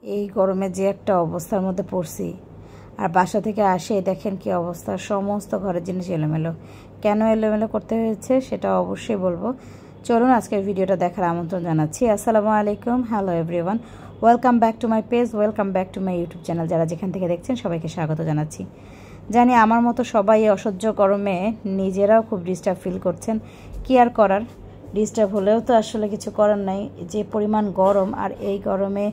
এই গরমে যে একটা অবস্থার মধ্যে পড়ছি, আর বাসা থেকে আসে দেখেন কি অবস্থা, সমস্ত ঘরের জিনিস এলোমেলো। কেন এলোমেলো করতে হয়েছে সেটা অবশ্যই বলবো। চলুন আজকের ভিডিওটা দেখার আমন্ত্রণ জানাচ্ছি। আসসালামু আলাইকুম, hello everyone, welcome back to my page, welcome back to my YouTube channel. যারা যেখান থেকে দেখছেন সবাইকে স্বাগত জানাচ্ছি। জানি আমার মতো সবাই অসহ্য গরমে নিজেরাও খুব ডিস্টার্ব ফিল করছেন। কি আর করার, ডিস্টার্ব হলেও তো আসলে কিছু করার নাই। যে পরিমাণ গরম, আর এই গরমে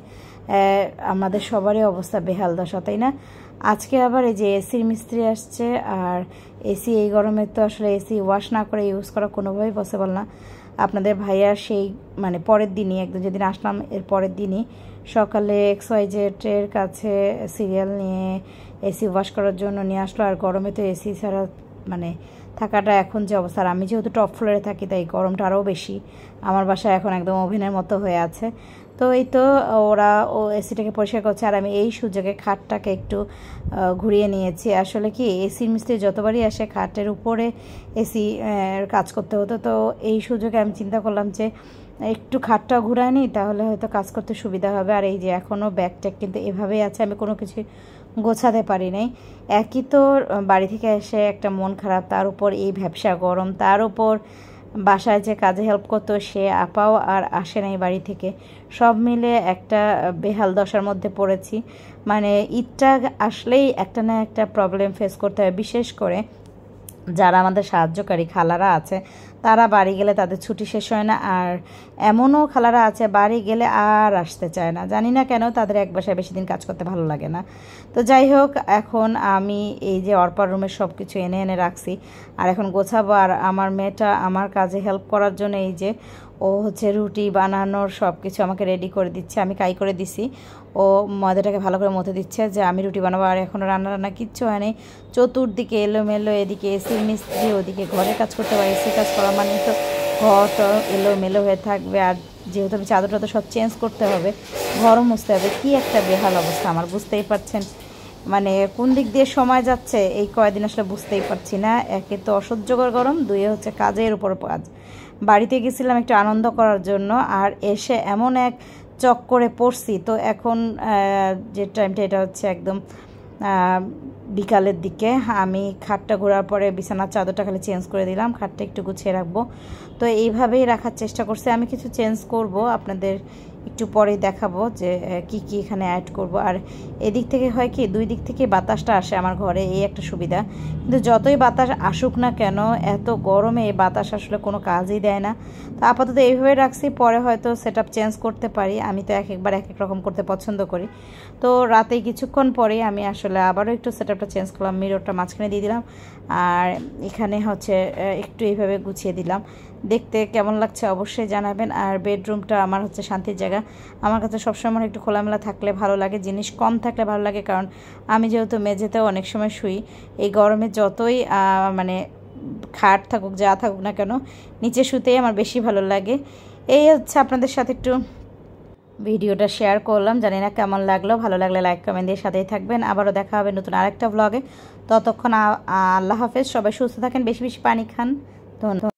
আমাদের সবারই অবস্থা বেহাল দশা, তাই না? আজকে আবার এই যে এসির মিস্ত্রি আসছে, আর এসি এই গরমে তো আসলে এসি ওয়াশ না করে ইউজ করা কোনোভাবেই পসিবল না। আপনাদের ভাইয়া সেই পরের দিনই, একদম যেদিন আসলাম এর পরের দিনই সকালে XYZ-এর কাছে সিরিয়াল নিয়ে এসি ওয়াশ করার জন্য নিয়ে আসলো। আর গরমে তো এসি ছাড়া থাকাটা এখন যে অবস্থা, আর আমি যেহেতু টপ ফ্লোরে থাকি তাই গরমটা আরও বেশি। আমার বাসায় এখন একদম ওভেনের মতো হয়ে আছে। তো এই তো ওরা এসিটাকে পরিষ্কার করছে, আর আমি এই সুযোগে খাটটাকে একটু ঘুরিয়ে নিয়েছি। আসলে কি, এসির মিস্ত্রি যতবারই আসে খাটের উপরে এসি কাজ করতে হতো, তো এই সুযোগে আমি চিন্তা করলাম যে একটু খাটটা ঘুরায় নিই, তাহলে হয়তো কাজ করতে সুবিধা হবে। আর এই যে এখনও ব্যাগ ট্যাগ কিন্তু এভাবেই আছে, আমি কোনো কিছু গোছাতে পারি নাই। একই তো বাড়ি থেকে এসে একটা মন খারাপ, তার উপর এই ভ্যাপসা গরম, তার উপর বাসায় যে কাজে হেল্প করতো সে আপাও আর আসে নাই বাড়ি থেকে। সব মিলে একটা বেহাল দশার মধ্যে পড়েছি। মানে ঈদটা আসলেই একটা না একটা প্রবলেম ফেস করতে হয়। বিশেষ করে যারা আমাদের সাহায্যকারী খালারা আছে, তারা বাড়ি গেলে তাদের ছুটি শেষ হয় না। আর এমনও খালারা আছে বাড়ি গেলে আর আসতে চায় না, জানি না কেন, তাদের এক বাসায় বেশি দিন কাজ করতে ভালো লাগে না। তো যাই হোক, এখন আমি এই যে অর্পার রুমের সব কিছু এনে এনে রাখছি, আর এখন গোছাবো। আর আমার মেয়েটা আমার কাজে হেল্প করার জন্য এই যে ও হচ্ছে রুটি বানানোর সব কিছু আমাকে রেডি করে দিচ্ছে। আমি কাই করে দিছি, ও ময়দাটাকে ভালো করে মথে দিচ্ছে যে আমি রুটি বানাবো। আর এখনও রান্না কিচ্ছু হয়নি। চতুর্দিকে এলোমেলো, এদিকে এসির মিস্ত্রি, ওদিকে ঘরে কাজ করতে পারে। এসি কাজ করা মানে তো ঘরটা এলোমেলো হয়ে থাকবে। আর যেহেতু আমি চাদর টাদর সব চেঞ্জ করতে হবে, ঘরও মুছতে হবে, কি একটা বেহাল অবস্থা আমার, বুঝতেই পারছেন। মানে কোন দিক দিয়ে সময় যাচ্ছে এই কয়দিন আসলে বুঝতেই পারছি না। একে তো অসহ্যকর গরম, দুইয়ে হচ্ছে কাজের উপর কাজ। বাড়িতে গেছিলাম একটু আনন্দ করার জন্য, আর এসে এমন এক চক্করে পড়ছি। তো এখন যে টাইমটা, এটা হচ্ছে একদম বিকালের দিকে। আমি খাটটা ঘোরার পরে বিছানার চাদরটা খালি চেঞ্জ করে দিলাম, খাটটা একটু গুছিয়ে রাখবো। তো এইভাবেই রাখার চেষ্টা করছি। আমি কিছু চেঞ্জ করব, আপনাদের একটু পরেই দেখাবো যে কি কি এখানে অ্যাড করব। আর এদিক থেকে হয় কি, দুই দিক থেকে বাতাসটা আসে আমার ঘরে, এই একটা সুবিধা। কিন্তু যতই বাতাস আসুক না কেন, এত গরমে এই বাতাস আসলে কোনো কাজই দেয় না। তো আপাতত এইভাবে রাখছি, পরে হয়তো সেটআপ চেঞ্জ করতে পারি। আমি তো একবার এক এক রকম করতে পছন্দ করি। তো রাতে কিছুক্ষণ পরে আমি আসলে আবারও একটু সেটআপটা চেঞ্জ করলাম। মিররটা মাঝখানে দিয়ে দিলাম, আর এখানে হচ্ছে একটু এইভাবে গুছিয়ে দিলাম। দেখতে কেমন লাগছে অবশ্যই জানাবেন। আর বেডরুমটা আমার হচ্ছে শান্তির জায়গা। আমার কাছে সবসময় একটু খোলামেলা থাকলে ভালো লাগে, জিনিস কম থাকলে ভালো লাগে। কারণ আমি যেহেতু মেঝেতেও অনেক সময় শুই, এই গরমে যতই মানে খাট থাকুক যা থাকুক না কেন, নিচে শুতেই আমার বেশি ভালো লাগে। এই হচ্ছে আপনাদের সাথে একটু ভিডিওটা শেয়ার করলাম। জানি না কেমন লাগলো, ভালো লাগলে লাইক কমেন্ট দিয়ে সাথেই থাকবেন। আবারও দেখা হবে নতুন আরেকটা ব্লগে। ততক্ষণ আল্লাহ হাফেজ, সবাই সুস্থ থাকেন, বেশি বেশি পানি খান। ধন্যবাদ।